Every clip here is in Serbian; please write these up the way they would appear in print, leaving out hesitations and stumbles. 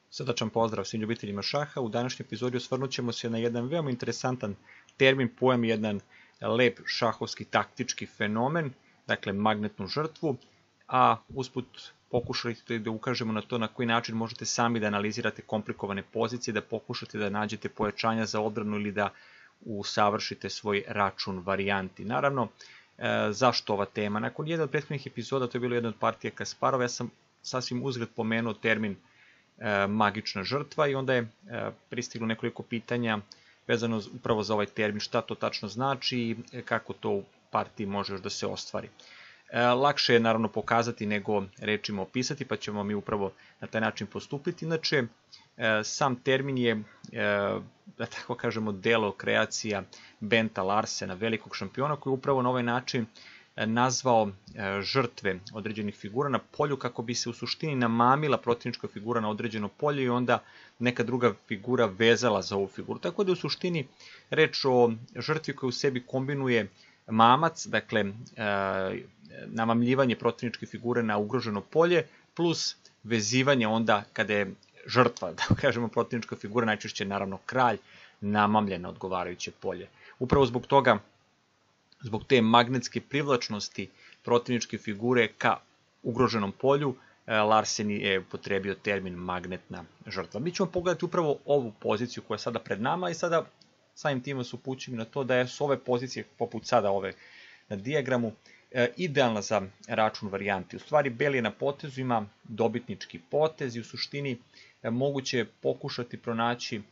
Srdačan pozdrav svim ljubiteljima šaha. U današnjoj epizodi osvrnut ćemo se na jedan veoma interesantan termin, pojam, jedan lep šahovski taktički fenomen, dakle magnetnu žrtvu, a usput pokušajte da ukažemo na to na koji način možete sami da analizirate komplikovane pozicije, da pokušate da nađete pojačanja za odbranu ili da usavršite svoj račun varijanti. Naravno, zašto ova tema? Nakon jedne od prethodnih epizoda, to je bilo jedna od partija Kasparova, ja sam sasvim uzgred pomenuo termin magična žrtva i onda je pristiglo nekoliko pitanja vezano upravo za ovaj termin, šta to tačno znači i kako to u partiji može još da se ostvari. Lakše je naravno pokazati nego rečima opisati, pa ćemo mi upravo na taj način postupiti. Inače, sam termin je, da tako kažemo, delo kreacija Benta Larsena, velikog šampiona, koji je upravo na ovaj način nazvao žrtve određenih figura na polju kako bi se u suštini namamila protivnička figura na određeno polje i onda neka druga figura vezala za ovu figuru. Tako da je u suštini reč o žrtvi koja u sebi kombinuje mamac, dakle namamljivanje protivničke figure na ugroženo polje, plus vezivanje onda kada je žrtva, da kažemo protivnička figura, najčešće naravno kralj, namamljen na odgovarajuće polje. Upravo zbog toga, zbog te magnetske privlačnosti protivničke figure ka ugroženom polju, Larsen je upotrebio termin magnetna žrtva. Mi ćemo pogledati upravo ovu poziciju koja je sada pred nama i sada samim tim vas upućujem na to da su ove pozicije, poput sada ove na dijagramu, idealna za račun varijanti. U stvari, beli je na potezu, ima dobitnički potez i u suštini moguće je pokušati pronaći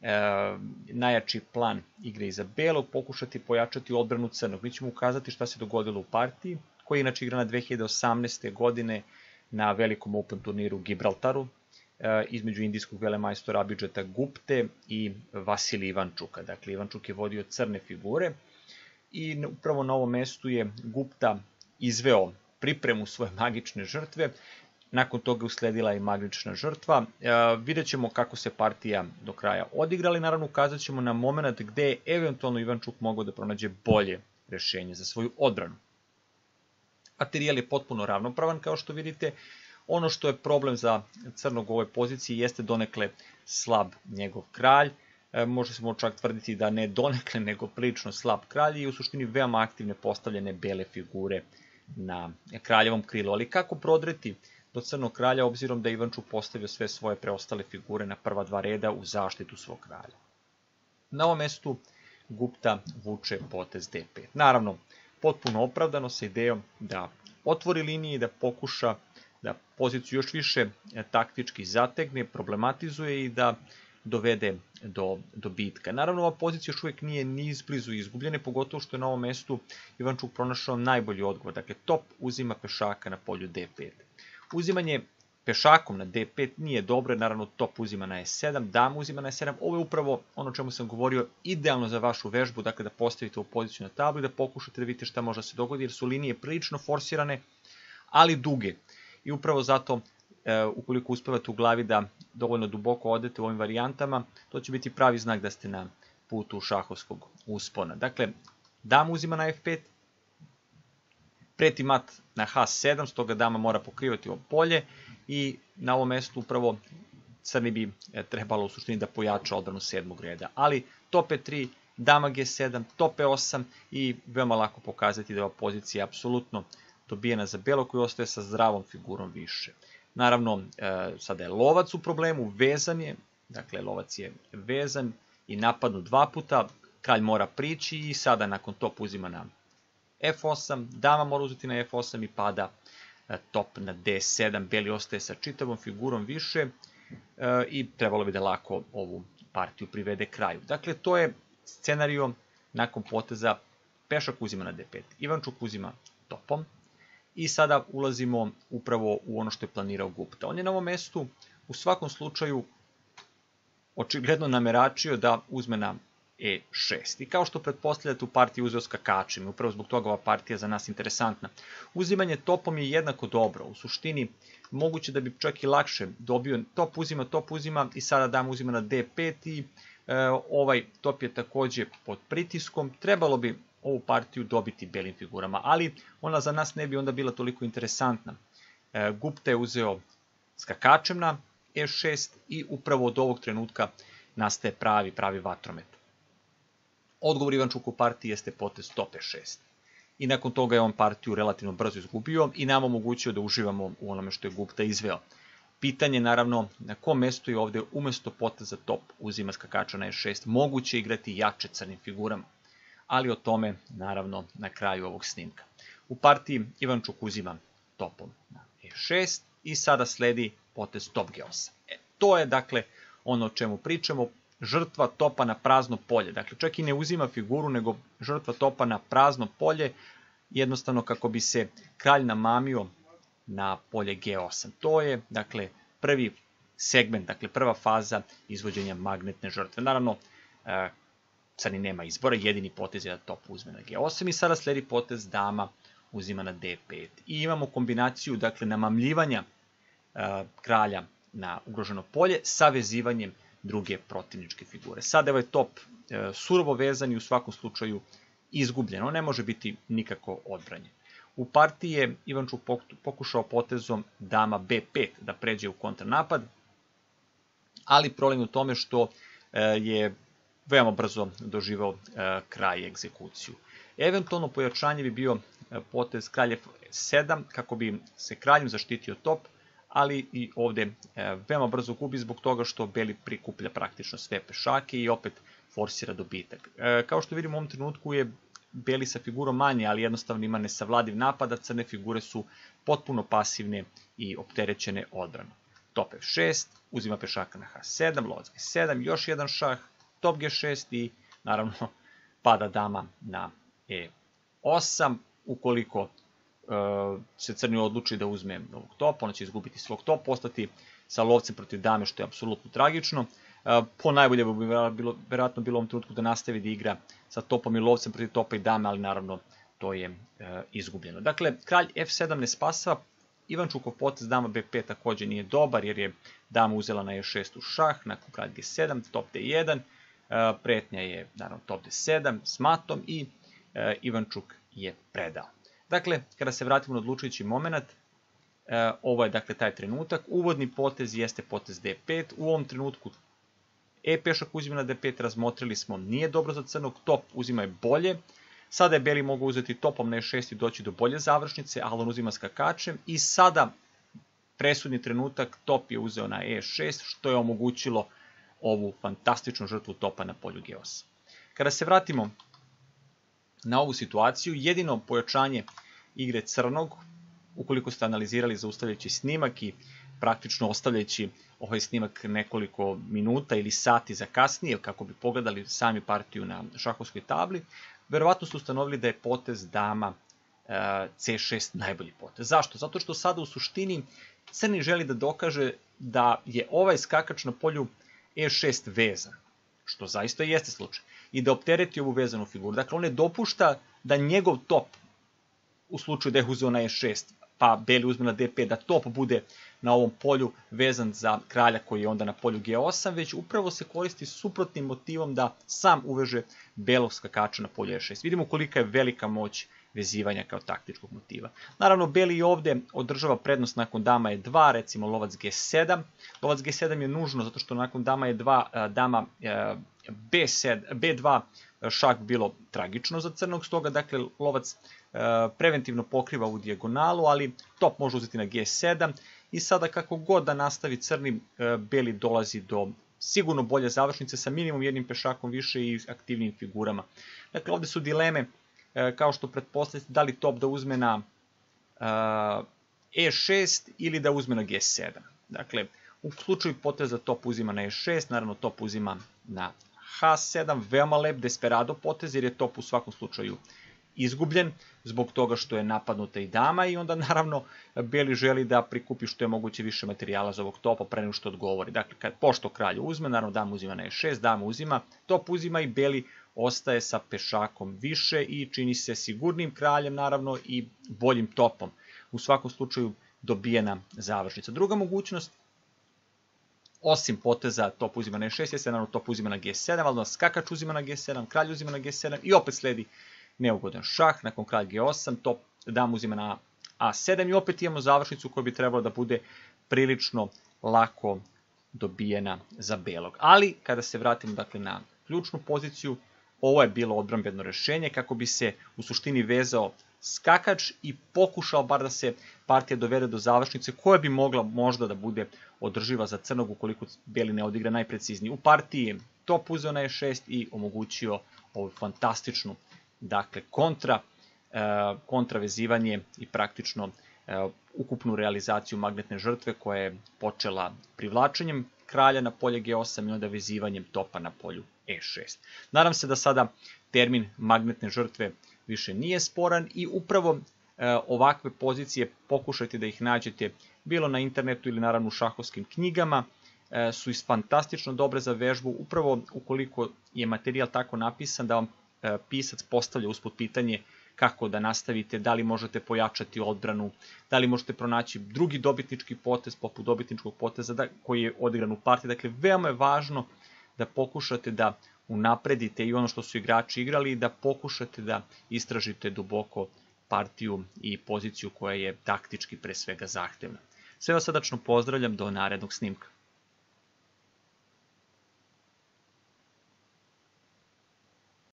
najjači plan igre iza belog, pokušati pojačati odbranu crnog. Mi ćemo ukazati šta se dogodilo u partiji, koja je inače igrana 2018. godine na velikom Open turniru u Gibraltaru, između indijskog velemajstora Abhijita Gupte i Vasilija Ivančuka. Dakle, Ivančuk je vodio crne figure i upravo na ovom mestu je Gupta izveo pripremu svoje magične žrtve. Nakon toga usledila i magična žrtva. Vidjet ćemo kako se partija do kraja odigrala i naravno ukazat ćemo na moment gde je eventualno Ivančuk mogao da pronađe bolje rešenje za svoju odbranu. Materijal je potpuno ravnopravan, kao što vidite. Ono što je problem za crnog u ovoj poziciji jeste donekle slab njegov kralj. Možemo čak tvrditi da ne donekle, nego prilično slab kralj i u suštini veoma aktivne postavljene bele figure na kraljevom krilu. Ali kako prodreti do crnog kralja, obzirom da je Ivančuk postavio sve svoje preostale figure na prva dva reda u zaštitu svog kralja? Na ovom mestu Gupta vuče potez D5. Naravno, potpuno opravdano sa idejom da otvori linije i da pokuša da poziciju još više taktički zategne, problematizuje i da dovede do bitka. Naravno, ova pozicija još uvijek nije ni izblizu izgubljene, pogotovo što je na ovom mestu Ivančuk pronašao najbolji odgovor. Dakle, top uzima pešaka na polju D5. Uzimanje pešakom na D5 nije dobro, naravno top uzima na E7, dama uzima na E7. Ovo je upravo ono o čemu sam govorio, idealno za vašu vežbu, dakle da postavite u poziciju na tablu i da pokušate da vidite šta može da se dogodi, jer su linije prilično forsirane, ali duge. I upravo zato, ukoliko uspevate u glavi da dovoljno duboko odete u ovim varijantama, to će biti pravi znak da ste na putu šahovskog uspona. Dakle, dama uzima na F5, preti mat na H7, stoga dama mora pokrivati ovo polje i na ovom mestu upravo crni bi trebalo u suštini da pojača odbranu sedmog reda. Ali top E3, dama G7, top E8 i veoma lako pokazati da je ova pozicija apsolutno dobijena za belo koji ostaje sa zdravom figurom više. Naravno, sada je lovac u problemu, vezan je, dakle lovac je vezan i napadnu dva puta, kralj mora prići i sada nakon top uzima na F8, dama mora uzeti na F8 i pada top na D7, beli ostaje sa čitavom figurom više i trebalo bi da lako ovu partiju privede kraju. Dakle, to je scenario nakon poteza pešak uzima na D5, Ivančuk uzima topom i sada ulazimo upravo u ono što je planirao Gupta. On je na ovom mestu u svakom slučaju očigledno nameračio da uzme na E6. I kao što pretpostavljate, u partiji uzeo skakačem. Upravo zbog toga ova partija za nas interesantna. Uzimanje topom je jednako dobro. U suštini, moguće da bi čak i lakše dobio top uzima i sada dama uzima na D5 i ovaj top je takođe pod pritiskom. Trebalo bi ovu partiju dobiti belim figurama, ali ona za nas ne bi onda bila toliko interesantna. Gupta je uzeo skakačem na E6 i upravo od ovog trenutka nastaje pravi vatromet. Odgovor Ivančuka u partiji jeste potez top E6. I nakon toga je on partiju relativno brzo izgubio i nam omogućio da uživamo u onome što je Gupta izveo. Pitanje naravno na kom mestu je ovde umesto poteza top uzima skakača na E6 moguće igrati jače crnim figurama. Ali o tome naravno na kraju ovog snimka. U partiji Ivančuk uzima topom na E6 i sada sledi potez top G8. To je dakle ono o čemu pričamo, žrtva topa na prazno polje. Dakle, čak i ne uzima figuru, nego žrtva topa na prazno polje, jednostavno kako bi se kralj namamio na polje G8. To je, dakle, prvi segment, dakle, prva faza izvođenja magnetne žrtve. Naravno, crni nema izbora, jedini potez je da top uzme na G8 i sada sledi potez dama uzima na D5. I imamo kombinaciju, dakle, namamljivanja kralja na ugroženo polje sa vezivanjem druge protivničke figure. Sada je top surovo vezan i u svakom slučaju izgubljen. On ne može biti nikako odbranjen. U partiji je Ivančuk pokušao potezom dama B5 da pređe u kontranapad, ali problem je u tome što je veoma brzo doživao kraj i egzekuciju. Eventualno pojačanje bi bio potez kralj F7 kako bi se kraljem zaštitio top, ali i ovde veoma brzo gubi zbog toga što beli prikuplja praktično sve pešake i opet forsira dobitak. Kao što vidimo u ovom trenutku je beli sa figurom manje, ali jednostavno ima nesavladiv napad, a crne figure su potpuno pasivne i opterećene odbranom. Top F6, uzima pešaka na H7, lovac G7, još jedan šah, top G6 i naravno pada dama na E8. Ukoliko se crni odluči da uzme ovog topa, ona će izgubiti svog topa, ostati sa lovcem protiv dame, što je apsolutno tragično. Po najbolje bi verovatno bilo u ovom trenutku da nastavi da igra sa topom i lovcem protiv topa i dame, ali naravno to je izgubljeno. Dakle, kralj F7 ne spasava, Ivančukov potez dama B5 takođe nije dobar jer je dama uzela na E6 u šah, nakon kralj G7, top D1, pretnja je naravno top D7 s matom i Ivančuk je predao. Dakle, kada se vratimo na odlučujući moment, ovo je dakle taj trenutak, uvodni potez jeste potez D5, u ovom trenutku E pešak uzima na D5, razmotrili smo, nije dobro za crnog, top uzima je bolje, sada je beli mogao uzeti topom na E6 i doći do bolje završnice, ali on uzima skakačem i sada presudni trenutak, top je uzeo na E6, što je omogućilo ovu fantastičnu žrtvu topa na polju G8. Kada se vratimo na ovu situaciju, jedino pojačanje igre crnog, ukoliko ste analizirali zaustavljajući snimak i praktično ostavljajući ovaj snimak nekoliko minuta ili sati za kasnije, kako bi pogledali sami partiju na šahovskoj tabli, verovatno su ustanovili da je potez dama C6 najbolji potez. Zašto? Zato što sada u suštini crni želi da dokaže da je ovaj skakač na polju E6 vezan, što zaista jeste slučaj, i da optereti ovu vezanu figuru. Dakle, on ne dopušta da njegov top, u slučaju da je uzeo na E6, pa beli uzme na D5, da top bude na ovom polju vezan za kralja koji je onda na polju G8, već upravo se koristi suprotnim motivom da sam uveže belog skakača na polju E6. Vidimo kolika je velika moć vezivanja kao taktičkog motiva. Naravno, beli i ovde održava prednost nakon dama E2, recimo lovac G7. Lovac G7 je nužno zato što nakon dama E2, dama B2 šah bilo tragično za crnog, stoga dakle lovac preventivno pokriva ovu dijagonalu, ali top može uzeti na G7 i sada kako god da nastavi crni, beli dolazi do sigurno bolje završnice sa minimum jednim pešakom više i aktivnim figurama. Dakle, ovde su dileme kao što pretpostavite da li top da uzme na E6 ili da uzme na G7. Dakle, u slučaju poteza top uzima na E6, naravno top uzima na H7, veoma lep desperado potez jer je top u svakom slučaju izgubljen zbog toga što je napadnuta i dama i onda naravno beli želi da prikupi što je moguće više materijala za ovog topa pre nego što odgovori. Dakle, pošto kralj uzme, naravno dama uzima na E6, dama uzima, top uzima i beli ostaje sa pešakom više i čini se sigurnim kraljem naravno i boljim topom. U svakom slučaju dobijena završnica. Druga mogućnost, osim poteza top uzima na E6, jeste naravno top uzima na G7, ali skakač uzima na G7, kralj uzima na G7 i opet sledi neugodan šah, nakon kralj G8, top dama uzima na A7 i opet imamo završnicu koja bi trebala da bude prilično lako dobijena za belog. Ali, kada se vratimo dakle, na ključnu poziciju, ovo je bilo odbrambeno rešenje kako bi se u suštini vezao skakač i pokušao bar da se partija dovede do završnice koja bi mogla možda da bude održiva za crnog ukoliko beli ne odigra najprecizniji. U partiji je top uzeo na e6 i omogućio ovu fantastičnu dakle, kontravezivanje i praktično ukupnu realizaciju magnetne žrtve koja je počela privlačenjem kralja na polje G8 i onda vezivanjem topa na polju E6. Nadam se da sada termin magnetne žrtve više nije sporan i upravo ovakve pozicije pokušajte da ih nađete bilo na internetu ili naravno u šahovskim knjigama, su fantastično dobre za vežbu, upravo ukoliko je materijal tako napisan da vam pisac postavlja usput pitanje kako da nastavite, da li možete pojačati odbranu, da li možete pronaći drugi dobitnički potez poput dobitničkog poteza koji je odigran u partiji. Dakle, veoma je važno da pokušate da unapredite i ono što su igrači igrali, da pokušate da istražite duboko partiju i poziciju koja je taktički pre svega zahtevna. Sve vas srdačno pozdravljam, do narednog snimka.